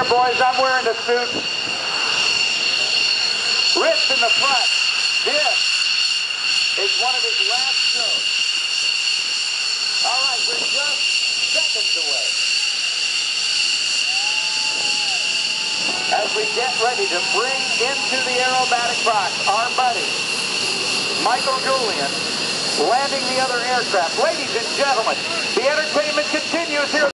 boys. I'm wearing the suit. Rich in the front. This is one of his last shows. All right, we're just seconds away. As we get ready to bring into the aerobatic box our buddy, Michael Julian, landing the other aircraft. Ladies and gentlemen, the entertainment continues here.